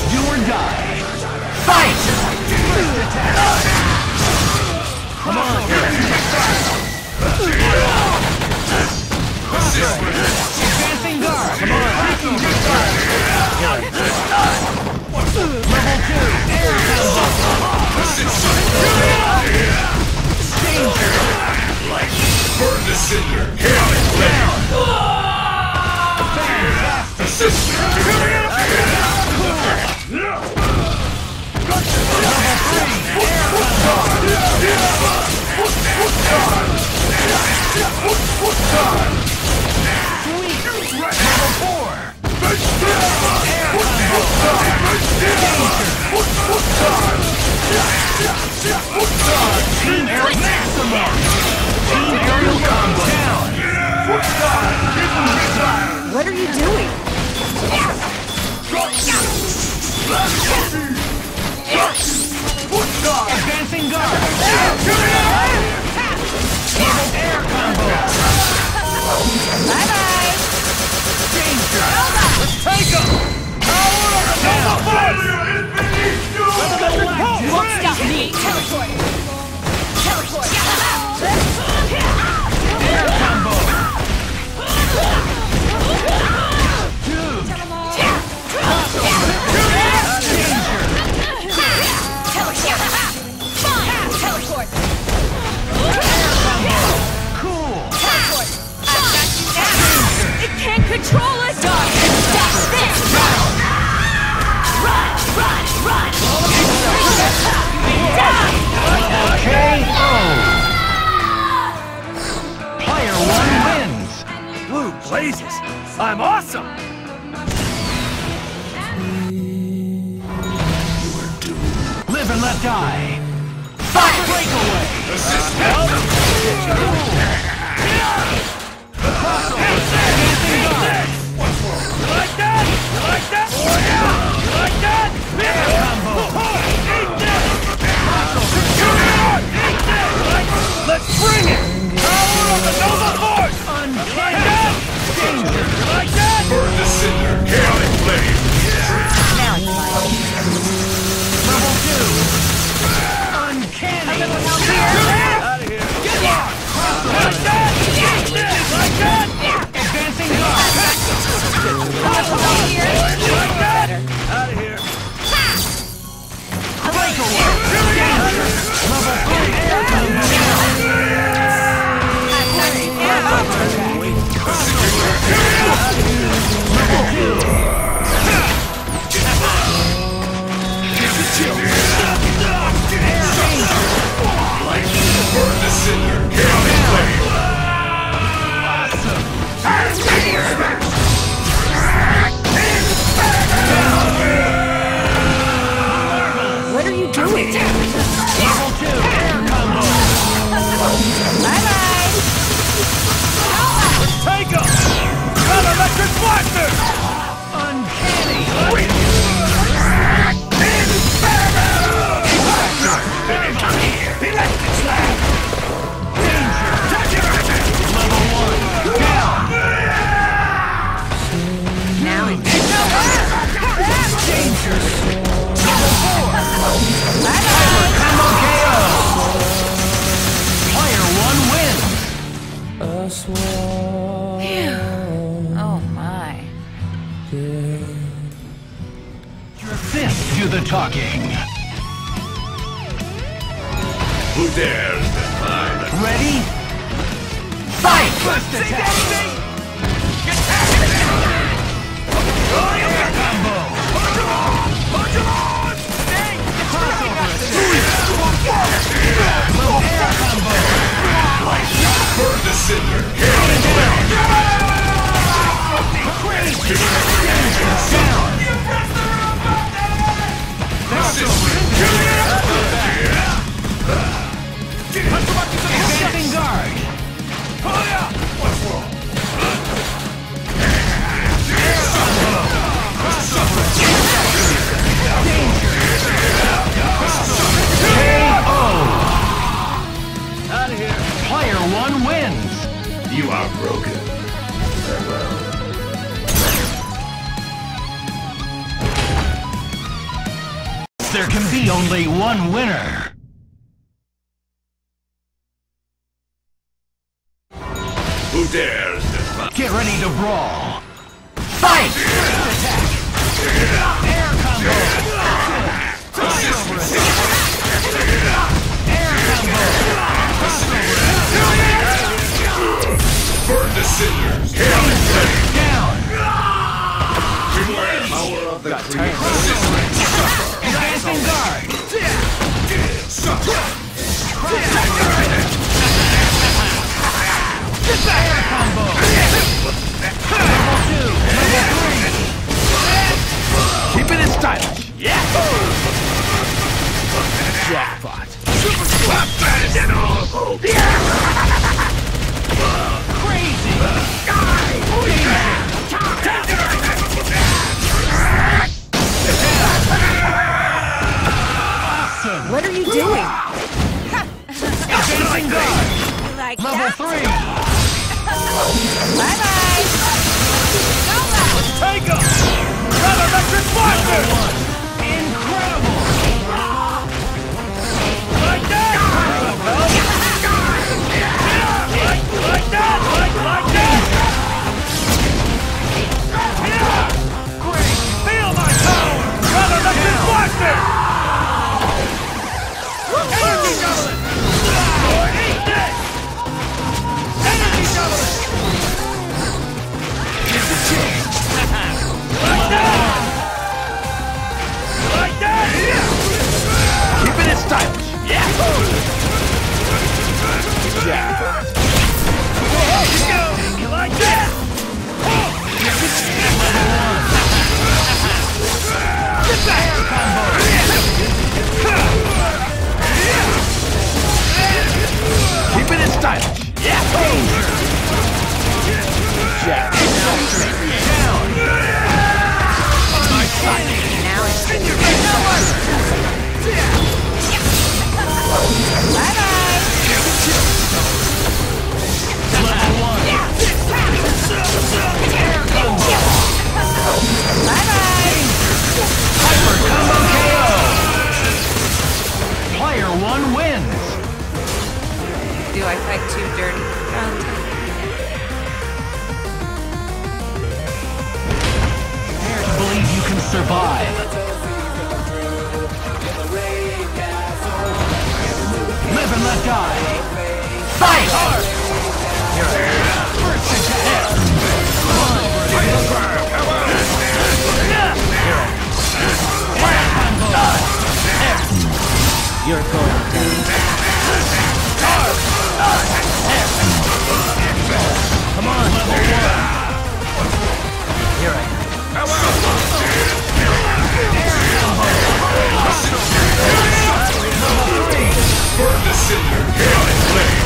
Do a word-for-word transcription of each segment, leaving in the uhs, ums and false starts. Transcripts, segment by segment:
Do or die. Fight! First attack. Come on. Advancing guard. Come on. Taking big fire. Level two. Air combo. Danger. Burn the cinder. Chaotic flame. Assist. Team Aerial Maximum! Team Aerial Combo down! What are you doing? Advancing guard! Air combo! Bye-bye! Danger! Let's take him! Power of the Force! Won't stop me! Teleport! Teleport! Air combo! Dude! Teleport! Cool! It can't control us! Dodge! Dash this! Run! Run! Run! Die! K O! Player one wins! Blue blazes! I'm awesome! Live and let die! Fight! Breakaway! Assist help! You like that? You like that? Oh yeah! You like that? Air combo! Eat this! Eat this! Let's bring it! Power of the Nova Force! You like that? Danger! You like that? Burn the cinder! Chaotic flame! Now it's fine. Level two! Uncanny! Out of here! Get lost! Like that? Eat this! Like that? Advancing guard! You like that? Out of here! Breakaway! Danger! Level three air combo! Level two! Burn the cinder! Chaotic flame! What are you doing? Level two air combo! Bye-bye! Take him! Got electric blaster! Uncanny! Electric slap! Level one down! Now it's Danger! Level four! bye-bye! Combo K O! Player one wins! Oh my. This do the talking. Who dares defy the... Ready? Fight! First attack! Air combo! Level air combo! Burn the cinder! Chaotic flame! Crazy! Down! Advancing guard! There can be only one winner. Who dares defy? Get ready to brawl. Fight! Attack! Air combo! Fire over it! Air combo! Burn the cinders! Down! Beware! Power of the creator! Dancing guard! Air combo! Level two! Level three! Keeping it stylish. Yeah! Jackpot. Super slap that is in all! Crazy! Awesome! What are you doing? Dancing guard! Like Level that? three! Bye-bye! Go out! Take him! Red electric blaster! Incredible! Like that! Like, like that! Like, like that! Yeah! Great! Feel my power! Red electric blaster! Energy javelin! Eat this! Energy javelin! Here's a chance! Like that! Like that! Keeping it stylish. Yeah! Jackpot. Here you go! You like that? Get the air combo! Keeping it stylish. Yeah! Jackpot. Down! Now it's bye-bye! Level one! Air combo! Bye-bye! Hyper combo K O! Player one wins! Do I fight too dirty? Um, Dare to believe you can survive. Live and let die. Fight! Hard! First attack. You're going down. Come on, level one. Here I am. Burn the cinder! Chaotic flame!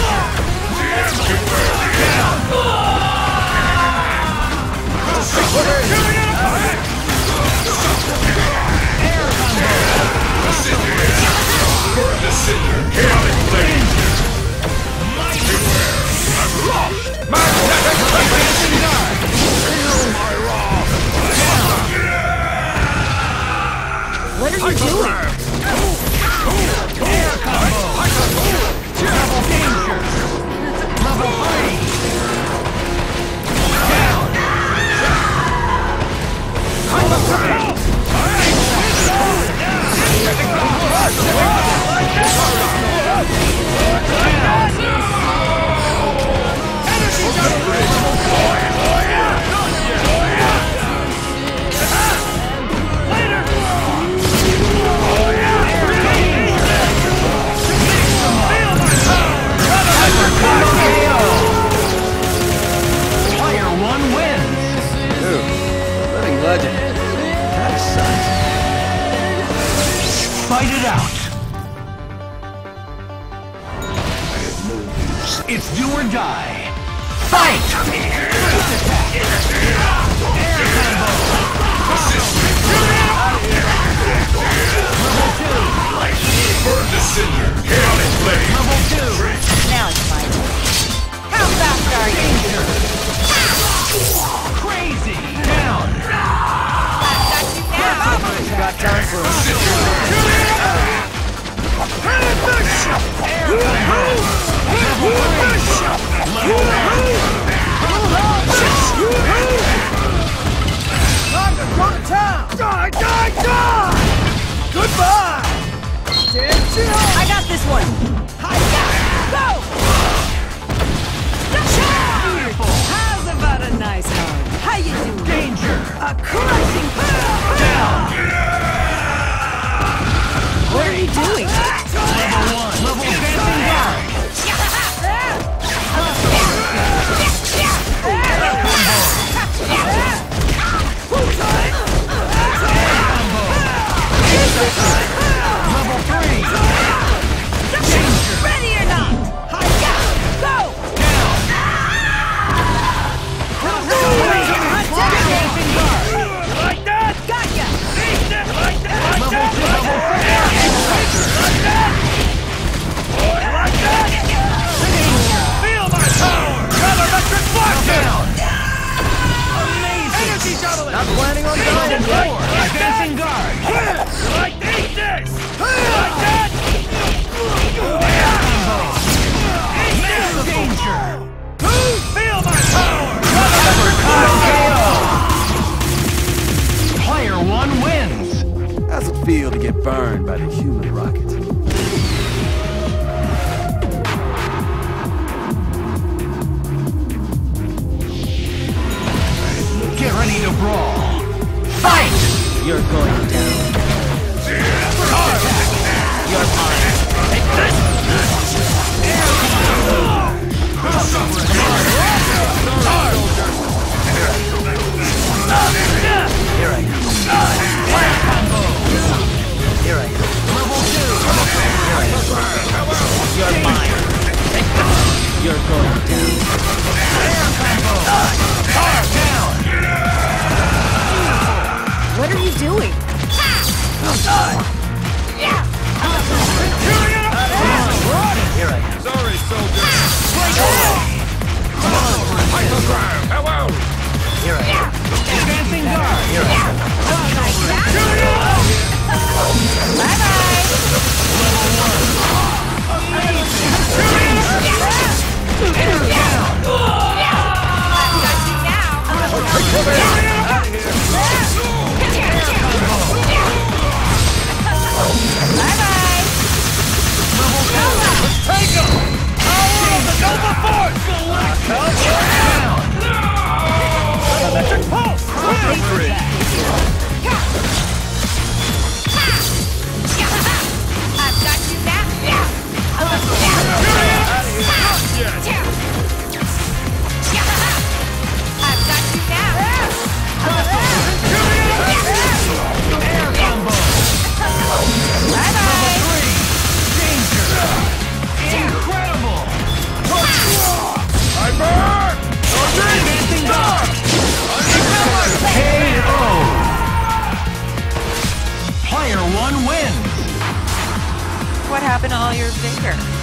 Burn the cinder! Chaotic flame! Beware! I'm lost! Magnetic radiation! Feel my wrath! what are you doing? Air combo! Double danger! Level three! Down! Player one wins! Living legend. That sucks. Fight it out! It's do or die! Fight! First attack! Air combo! Level two! Burn the cinder! Chaotic flame! Level two! Now it's my turn. How fast are you? Crazy! Down! I've got you now! Got time for a Time to go to town! Die, die, die! Goodbye! I got this one! Hi-ya! Go! Beautiful! How's about a nice hug? How you doing? Danger! A crushing Down! What are you doing? Level one! Level dancing guard! Level three! Ready or not? Hi-ya! Go! Down! Dancing guard! Like that? Got ya! Like that? Like that? Like Level that? two! Level three! Like that? Boy, like that? Feel my power! Gravimetric flashing! Down! Energy doubling! Not planning on Level dying. four! Advancing guard! Like eat this! Like that? Danger! Feel my power! K O! Player one wins! How's it feel to get burned by the human rocket? Get ready to brawl! Fight! You're going down. You're mine! Take this! Here I go. Fire combo! Here I am. Level two! Here I am. You're mine. Take this! You're going down. Fire combo! Down! What are you doing? Here I am. Sorry, soldier. Here I am. Advancing guard! Here I am. Take him! Power of the Nova Force! Electric pulse! Three. I've got you now. I've got you Air combo! Bye-bye. Three! Danger! Incredible! I burn! Advancing guard! K O! Player one wins! What happened to all your vigor?